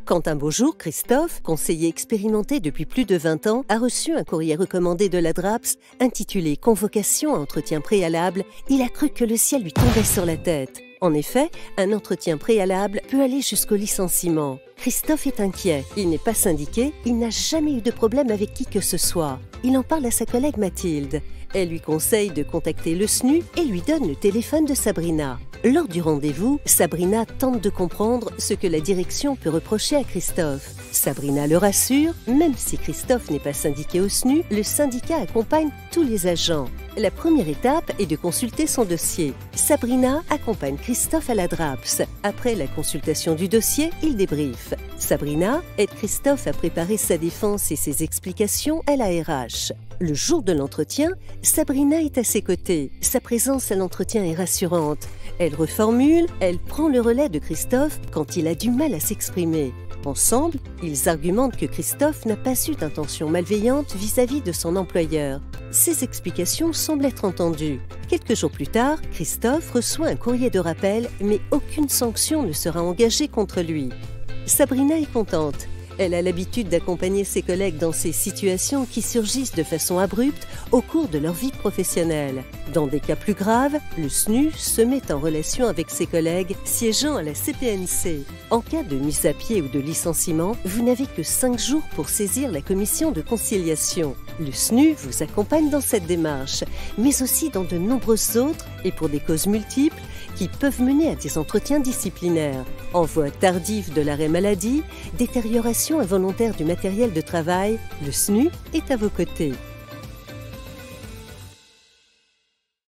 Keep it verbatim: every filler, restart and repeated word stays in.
Quand un beau jour, Christophe, conseiller expérimenté depuis plus de vingt ans, a reçu un courrier recommandé de la DRAPS intitulé « Convocation à entretien préalable », il a cru que le ciel lui tombait sur la tête. En effet, un entretien préalable peut aller jusqu'au licenciement. Christophe est inquiet, il n'est pas syndiqué, il n'a jamais eu de problème avec qui que ce soit. Il en parle à sa collègue Mathilde. Elle lui conseille de contacter le S N U et lui donne le téléphone de Sabrina. Lors du rendez-vous, Sabrina tente de comprendre ce que la direction peut reprocher à Christophe. Sabrina le rassure, même si Christophe n'est pas syndiqué au S N U, le syndicat accompagne tous les agents. La première étape est de consulter son dossier. Sabrina accompagne Christophe à la DRAPS. Après la consultation du dossier, il débriefe. Sabrina aide Christophe à préparer sa défense et ses explications à la R H. Le jour de l'entretien, Sabrina est à ses côtés. Sa présence à l'entretien est rassurante. Elle reformule, elle prend le relais de Christophe quand il a du mal à s'exprimer. Ensemble, ils argumentent que Christophe n'a pas eu d'intention malveillante vis-à-vis de son employeur. Ces explications semblent être entendues. Quelques jours plus tard, Christophe reçoit un courrier de rappel, mais aucune sanction ne sera engagée contre lui. Sabrina est contente. Elle a l'habitude d'accompagner ses collègues dans ces situations qui surgissent de façon abrupte au cours de leur vie professionnelle. Dans des cas plus graves, le S N U se met en relation avec ses collègues siégeant à la C P N C. En cas de mise à pied ou de licenciement, vous n'avez que cinq jours pour saisir la commission de conciliation. Le S N U vous accompagne dans cette démarche, mais aussi dans de nombreuses autres et pour des causes multiples qui peuvent mener à des entretiens disciplinaires. Envoi tardif de l'arrêt maladie, détérioration involontaire du matériel de travail, le S N U est à vos côtés.